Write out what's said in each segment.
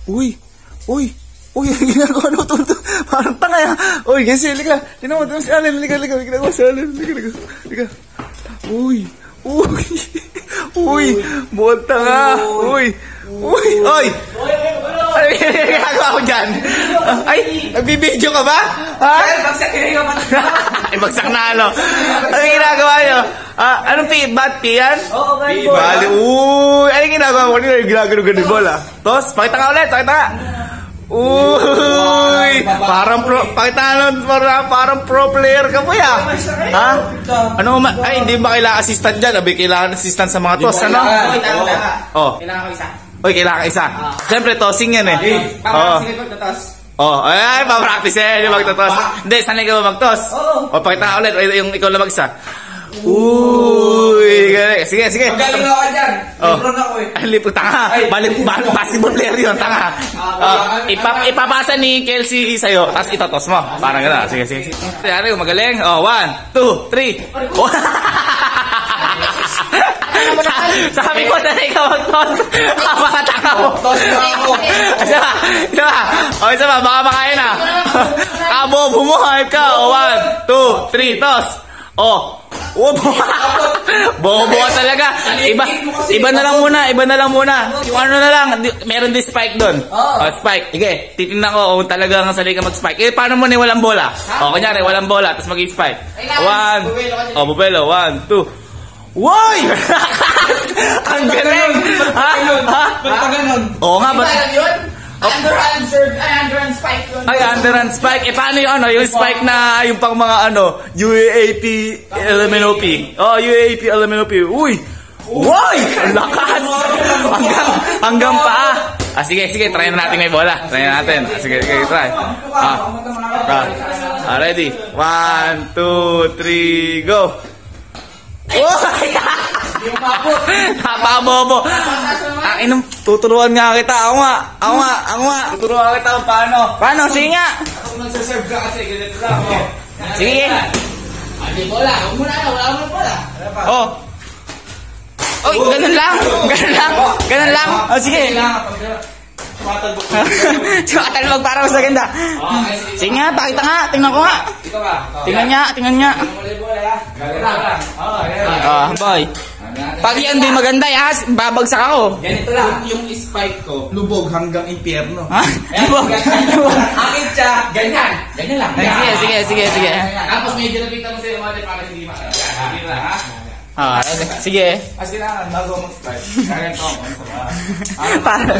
Uy! Uy! Uy! Ang ginagawa na ito. Parang tanga ya. Uy! Kasi, liga. Tinan mo si Allen. Liga. Ginagawa si Allen. Liga. Uy! Uy! Uy! Buwan tanga. Uy! Uy! Uy! Ano yung ginagawa ko dyan? Ay! Nagbibideo ka ba? Ha? Ay, bagsak na ano. Ano yung ginagawa nyo? Anong P? Bat P yan? Oo, bad boy. Bali. Uy! Ano yung ginagawa mo? Ginagawa ni bola. Tos, pakita ka ulit. Pakita ka. Uy! Parang pro, pakita na parang pro player ka po ya. Ha? Ano ay hindi ba kailangan assistant diyan? Abi kailangan assistant sa mga tos, ano? Oh. Kailangan ko isa. Oy, kailangan isa. Siyempre tossing yan eh. Oh. Sige pagtatos. Oh, ay, pa-practice eh, yung magtotos. Hindi, sanay ka ba magtos? Oo. O, pakita ka ulit, yung ikaw lang mag-isa. Uy, galing. Sige. Magaling ako dyan. Libron ako eh. Ay, lipo, tanga. Balik, basketball player yun, tanga. Ipapasa ni Kelsey sa'yo, tapos itotos mo. Parang gano'n. Sige. Yan, magaling. Oh, 1, 2, 3. Sabi ko, sanay ka mag-toss. Mga tanga mo. Toss na ako. Isa ba? Baka makain na. Kabobo mo, hype ka. O, 1, 2, 3, toss. O. Bobo ka talaga. Iba na lang muna. Yung ano na lang, meron din spike doon. Spike. Sige, titingnan ko kung talagang sanay ka mag-spike. Paano mo ni walang bola? Kunyari, walang bola, tapos mag-spike. 1. Bubelo. 1, 2. Woy! Ang galing! Ha? Oo nga, ba't? Underhand spike yun. Ay, underhand spike. Paano yung ano? Yung spike na yung pang mga ano? UAAP LMNOP. Oh, UAAP LMNOP. Uy! Woy! Ang lakas! Hanggang pa. Sige. Try na natin may bola. Try na natin. Sige, try. Ready? 1, 2, 3, go! Oh! Napabobo. Tuturuan nga kita. Ako nga. Tuturuan kita kung paano. Paano? Sige nga. Ako magsaserve ka kasi. Ganito lang. Sige. Hindi bola. Wala mo bola. Oh. Oy, ganun lang. Oh, sige. Tumatalbog para mas maganda. Sige nga, pakita nga. Tingnan ko nga. Tingnan niya. Boy. Pag yan di maganda, babagsak ako. Ganito lang. Yung spike ko, lubog hanggang impyerno. Ha? Lubog? Akit siya. Ganyan lang. Sige. Tapos medyo nakita mo sa'yo mga para hindi makakita. Sige. As kailangan, bago mag-start. Kaya ito ako. Para.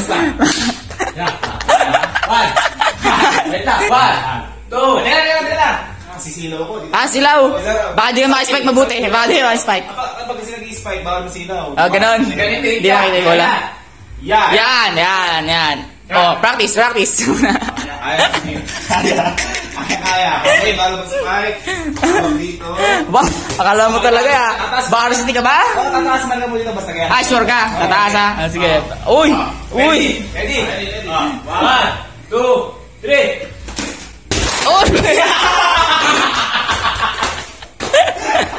Wait lang. 1, 2. Dila. Sisilaw ko. Silaw. Baka di ka maka-spike mabuti. Kapag kasi nag-i-spike, bawal masilaw. Ganon. Hindi nakita yung bola. Yan. Oh, practice. Kaya. Okay, bago mag-spike. Dito. Wow, akala mo talaga ya. Varsity ka ba? Tataas man ka mo dito, basta kaya. Sure ka. Tataas ha. Sige. Uy. Ready. 1, 2, 3. Uy.